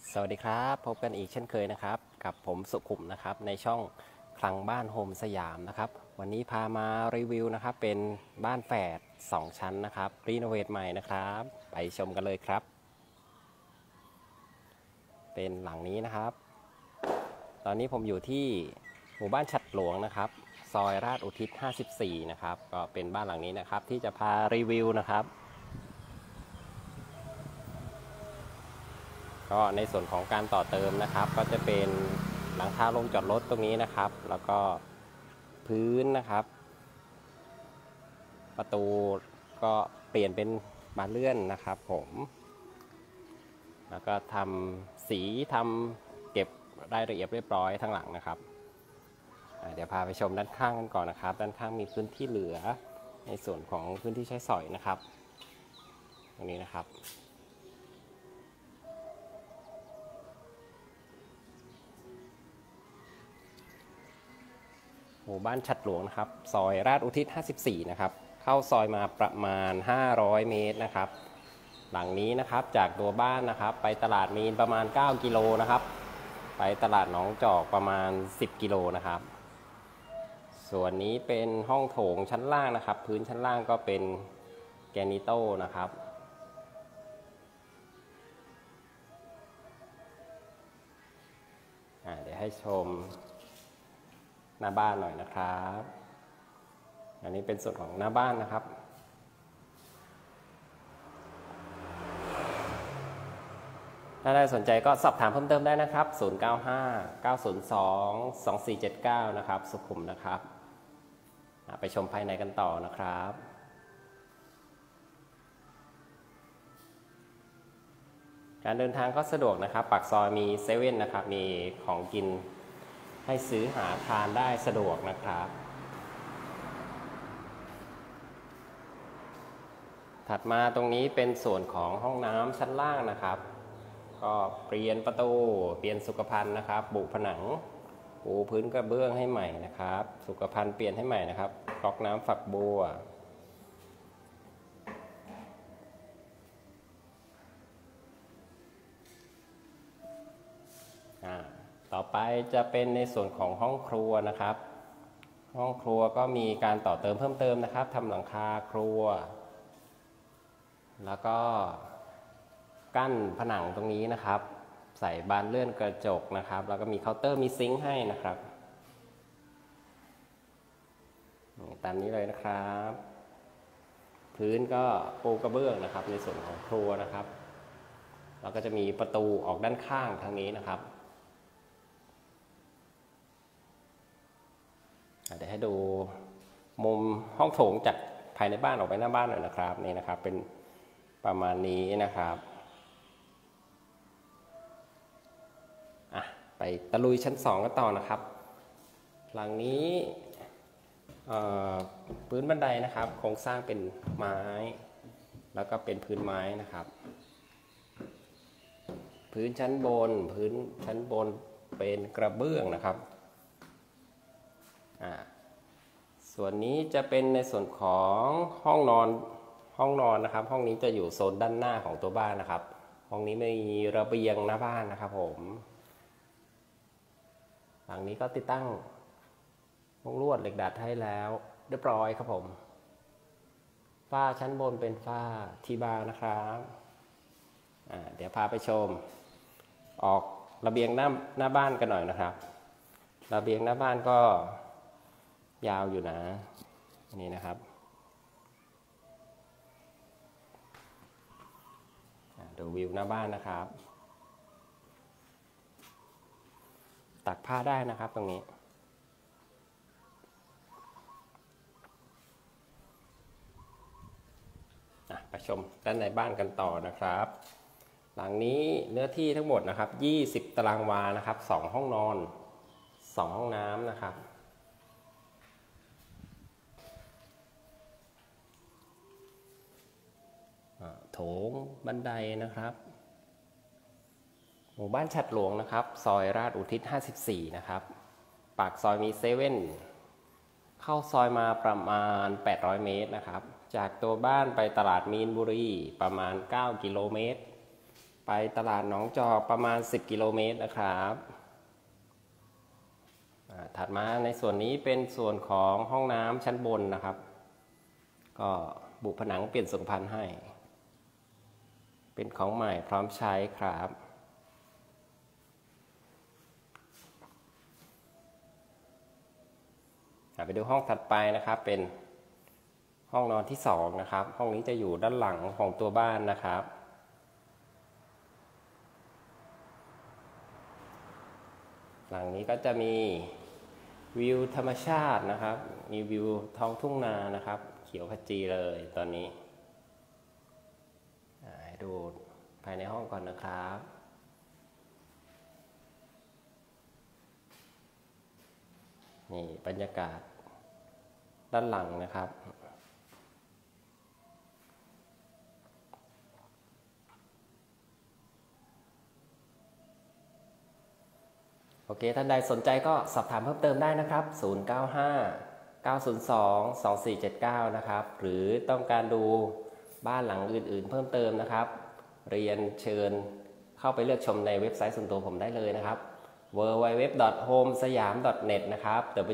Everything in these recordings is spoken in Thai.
สวัสดีครับพบกันอีกเช่นเคยนะครับกับผมสุขุมนะครับในช่องคลังบ้านโฮมสยามนะครับวันนี้พามารีวิวนะครับเป็นบ้านแฝด2ชั้นนะครับรีโนเวทใหม่นะครับไปชมกันเลยครับเป็นหลังนี้นะครับตอนนี้ผมอยู่ที่หมู่บ้านฉัตรหลวงนะครับซอยราชอุทิศ54นะครับก็เป็นบ้านหลังนี้นะครับที่จะพารีวิวนะครับก็ในส่วนของการต่อเติมนะครับก็จะเป็นหลังคาโรงจอดรถตรงนี้นะครับแล้วก็พื้นนะครับประตูก็เปลี่ยนเป็นบานเลื่อนนะครับผมแล้วก็ทำสีทำเก็บรายละเอียดเรียบร้อยทั้งหลังนะครับเดี๋ยวพาไปชมด้านข้างกันก่อนนะครับด้านข้างมีพื้นที่เหลือในส่วนของพื้นที่ใช้สอยนะครับตรงนี้นะครับหมู่บ้านฉัตรหลวงนะครับซอยราชอุทิศ54นะครับเข้าซอยมาประมาณ500 เมตรนะครับหลังนี้นะครับจากตัวบ้านนะครับไปตลาดมีนประมาณ9 กิโลนะครับไปตลาดหนองจอกประมาณ10 กิโลนะครับส่วนนี้เป็นห้องโถงชั้นล่างนะครับพื้นชั้นล่างก็เป็นแกรนิโต้นะครับเดี๋ยวให้ชมหน้าบ้านหน่อยนะครับอันนี้เป็นส่วนของหน้าบ้านนะครับถ้าได้สนใจก็สอบถามเพิ่มเติมได้นะครับ0959022479นะครับสุขุมนะครับไปชมภายในกันต่อนะครับการเดินทางก็สะดวกนะครับปากซอยมีเซเว่นนะครับมีของกินให้ซื้อหาทานได้สะดวกนะครับถัดมาตรงนี้เป็นส่วนของห้องน้ำชั้นล่างนะครับก็เปลี่ยนประตูเปลี่ยนสุขภัณฑ์นะครับบุผนังปูพื้นกระเบื้องให้ใหม่นะครับสุขภัณฑ์เปลี่ยนให้ใหม่นะครับก๊อกน้ำฝักบัวต่อไปจะเป็นในส่วนของห้องครัวนะครับห้องครัวก็มีการต่อเติมเพิ่มเติมนะครับทำหลังคาครัวแล้วก็กั้นผนังตรงนี้นะครับใส่บานเลื่อนกระจกนะครับแล้วก็มีเคาน์เตอร์มีซิงค์ให้นะครับตามนี้เลยนะครับพื้นก็ปูกระเบื้องนะครับในส่วนของครัวนะครับแล้วก็จะมีประตูออกด้านข้างทางนี้นะครับเดี๋ยวให้ดูมุมห้องโถงจากภายในบ้านออกไปหน้าบ้านหน่อยนะครับนี่นะครับเป็นประมาณนี้นะครับไปตะลุยชั้น2กันต่อนะครับหลังนี้พื้นบันไดนะครับโครงสร้างเป็นไม้แล้วก็เป็นพื้นไม้นะครับพื้นชั้นบนเป็นกระเบื้องนะครับส่วนนี้จะเป็นในส่วนของห้องนอนนะครับห้องนี้จะอยู่โซนด้านหน้าของตัวบ้านนะครับห้องนี้ไม่มีระเบียงหน้าบ้านนะครับผมหลังนี้ก็ติดตั้งมุ้งลวดเหล็กดัดให้แล้วเรียบร้อยครับผมฝ้าชั้นบนเป็นฝ้าทีบางนะครับเดี๋ยวพาไปชมออกระเบียงหน้าบ้านกันหน่อยนะครับระเบียงหน้าบ้านก็ยาวอยู่นะนี่นะครับดูวิวหน้าบ้านนะครับตักผ้าได้นะครับตรงนี้ไปชมด้านในบ้านกันต่อนะครับหลังนี้เนื้อที่ทั้งหมดนะครับ20 ตารางวานะครับ2 ห้องนอน2 ห้องน้ำนะครับโถงบันไดนะครับหมู่บ้านฉัตรหลวงนะครับซอยราชอุทิศ54นะครับปากซอยมีเซเว่นเข้าซอยมาประมาณ800 เมตรนะครับจากตัวบ้านไปตลาดมีนบุรีประมาณ9 กิโลเมตรไปตลาดหนองจอกประมาณ10 กิโลเมตรนะครับถัดมาในส่วนนี้เป็นส่วนของห้องน้ำชั้นบนนะครับก็บุผนังเปลี่ยนทรงพันให้เป็นของใหม่พร้อมใช้ครับไปดูห้องถัดไปนะครับเป็นห้องนอนที่2นะครับห้องนี้จะอยู่ด้านหลังของตัวบ้านนะครับหลังนี้ก็จะมีวิวธรรมชาตินะครับมีวิวท้องทุ่งนานะครับเขียวขจีเลยตอนนี้ให้ดูภายในห้องก่อนนะครับนี่บรรยากาศด้านหลังนะครับโอเคท่านใดสนใจก็สอบถามเพิ่มเติมได้นะครับ0959022479นะครับหรือต้องการดูบ้านหลังอื่นๆเพิ่มเติมนะครับเรียนเชิญเข้าไปเลือกชมในเว็บไซต์ส่วนตัวผมได้เลยนะครับ www.homesayam.net นะครับ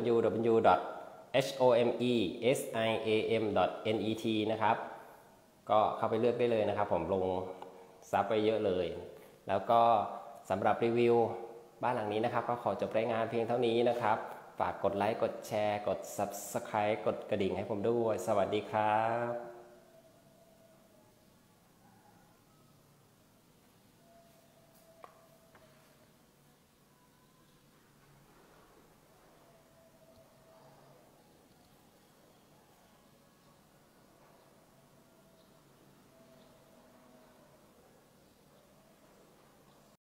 www.homesiam.net นะครับก็เข้าไปเลือกได้เลยนะครับผมลงซับไปเยอะเลยแล้วก็สำหรับรีวิวบ้านหลังนี้นะครับก็ขอจบรายงานเพียงเท่านี้นะครับฝากกดไลค์กดแชร์กด Subscribe กดกระดิ่งให้ผมด้วยสวัสดีครับ